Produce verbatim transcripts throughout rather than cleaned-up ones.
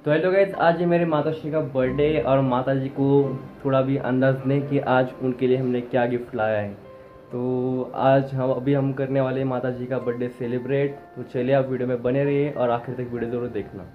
तो hello guys, आज है मेरे माताश्री का बर्थडे और माताजी को थोड़ा भी अंदाज नहीं कि आज उनके लिए हमने क्या गिफ्ट लाया है। तो आज हम अभी हम करने वाले हैं माताजी का बर्थडे सेलिब्रेट। तो चलिए आप वीडियो में बने रहिए और आखिर तक वीडियो जरूर देखना।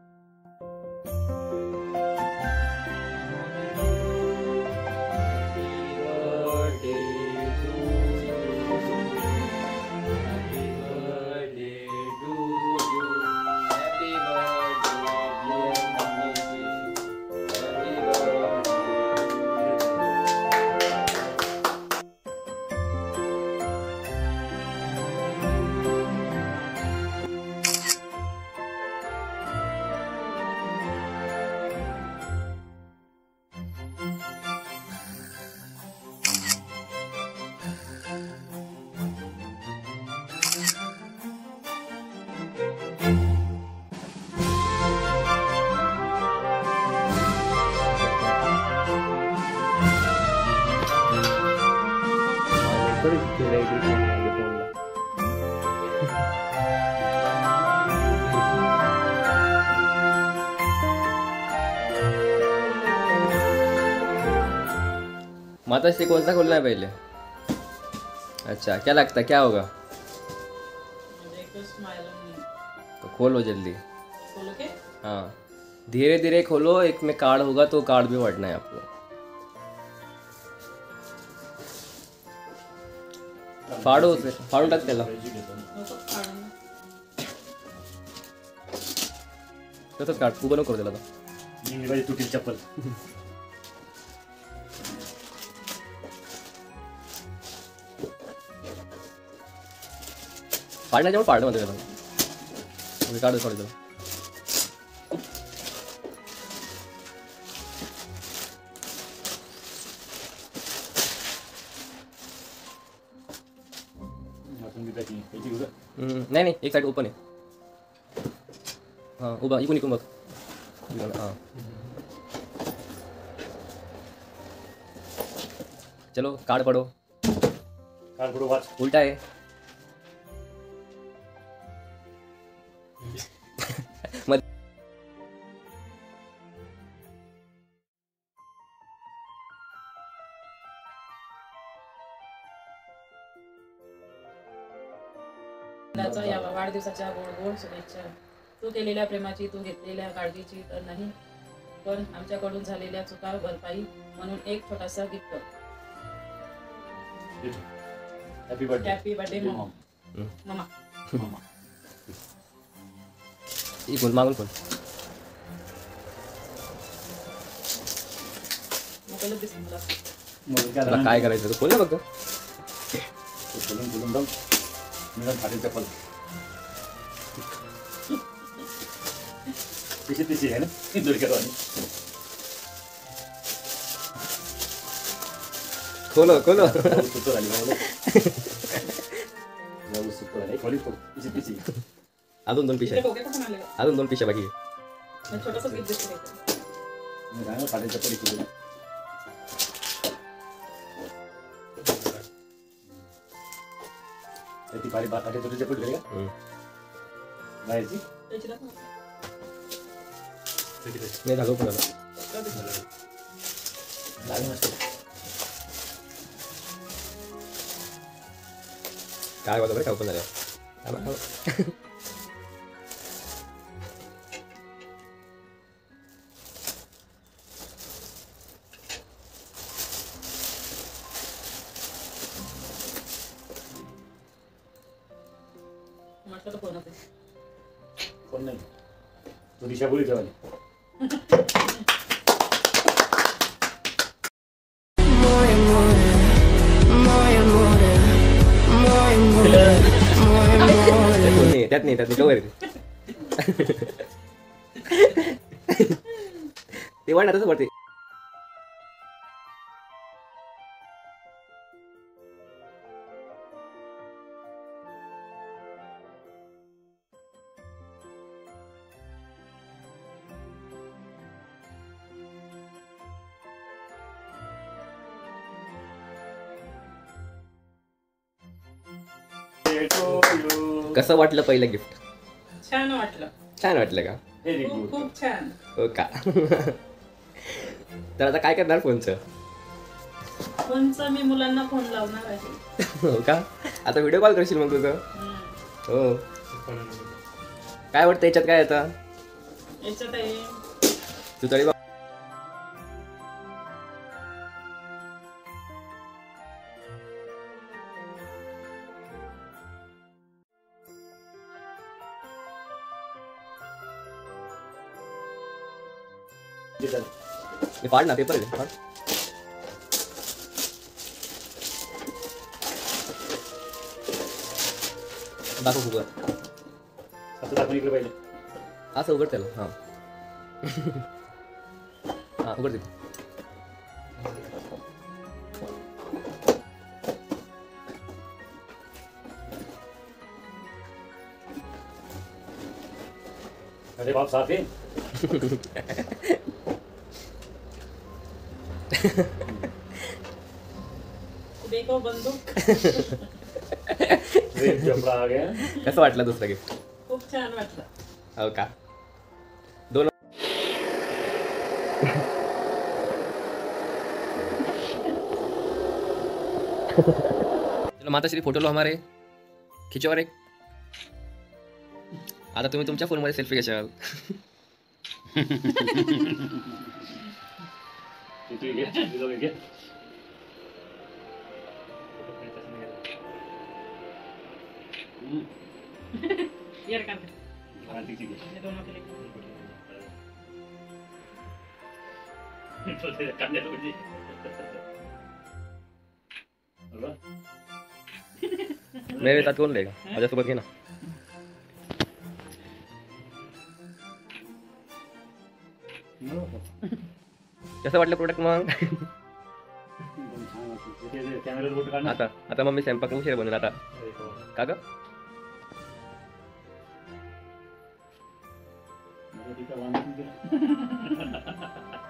माताश्री कौन सा खोलना है पहले? अच्छा, क्या लगता है क्या होगा? तो खोलो जल्दी। खोलो के? हाँ, धीरे धीरे खोलो। एक में कार्ड होगा तो कार्ड भी पढ़ना है आपको। फाड़ो उसे, फाड़ो तक चला। तो तो कार्ड कुबनो कर देला था। नहीं भाई, टूटी चप्पल। फाड़ना जाओ, फाड़ना मत देना। अभी कार्ड फाड़ दो। नहीं नहीं, एक साइड ओपन है। हाँ उबा इको निको मत। हाँ चलो कार्ड पढ़ो। कार्ड पढ़ो। वाच उल्टा है। मत या वाढदिवसाच्या गोड गोड शुभेच्छा। तू केलेल्या प्रेमाची, तू घेतलेल्या काळजीची तर नाही, पण आमच्याकडून झालेल्या चुका भरपाई म्हणून एक छोटासा gift. Happy birthday. Happy birthday मम्मा। मम्मा मम्मा ये बोल मागून बोल। मोबाईल दिस मला मग काय तुला काय करायचं? बोल ना बघ. बोलून बोलून दम मेरा फाटे चप्पल पीछे पीछे है ना दूर करवानी। खोलो खोलो। सुपर वाली बोलो ना, वो सुपर वाली खोली को पीछे पीछे। अजून दोन पिशा. डोके पण आले अजून दोन पिशा बाकी. मैं छोटासा गिफ्ट देते हैं। मैं राणा फाटे चप्पल इकडे ती पारी बात आटे छोटे चप्पल करेगा। हम्म भाई जी त्याची दाखव। मैं धागो पण आला. लागे मस्त काय वाटतं बरं का ओपन झालं. म्हटलं तर कोण होते? कोण नाही, तू दिशा बोली जेवाली. त्यात नाही त्यात नाही कवर ते वाढणार तसं वाटते. कसं वाटलं पहिलं गिफ्ट? छान वाटलं. छान वाटलं का? व्हेरी खूप गुड. खूप छान. हो का? तर आता काय करणार फोनचं? फोनचं मी मुलांना फोन लावणार आहे. हो का? आता व्हिडिओ कॉल करशील मग तुझं? हम्म. हो. काय वाटतं याच्यात काय येतं? याच्यात आहे तू तरी बघ. हे फाड ना पेपर आहे फाड. दाखव उघड. असं दाखवून इकडे पाहिजे. असं उघड त्याला. हां हां उघड दे. अरे बाप साफ आहे. देखो बंदूक. रेप जपडा आ गया. कसं वाटलं दुसरं गिफ्ट? खूप छान वाटलं. हो का? दोन चलो माताश्री फोटो लो हमारे खिचो रे. आता तुम्ही तुमच्या फोनमध्ये सेल्फी घ्याल. तू तू घे. तू जाऊ घे. हम्म. यार का क्रांतीची घे. हे दोनों के लिए. तो ते कांद्याला म्हणजे. बरोबर? मेरे साथ कौन लेगा? माझ्यासोबत घे ना. कसं वाटलं प्रोडक्ट मग? एकदम छान वाटतं. ते- ते कॅमेऱ्यावर फोटो काढ ना. आता आता मम्मी स्वयंपाक उशीर बनवला आता. अरे हो. का ग? मला तिथं वांदे नाही.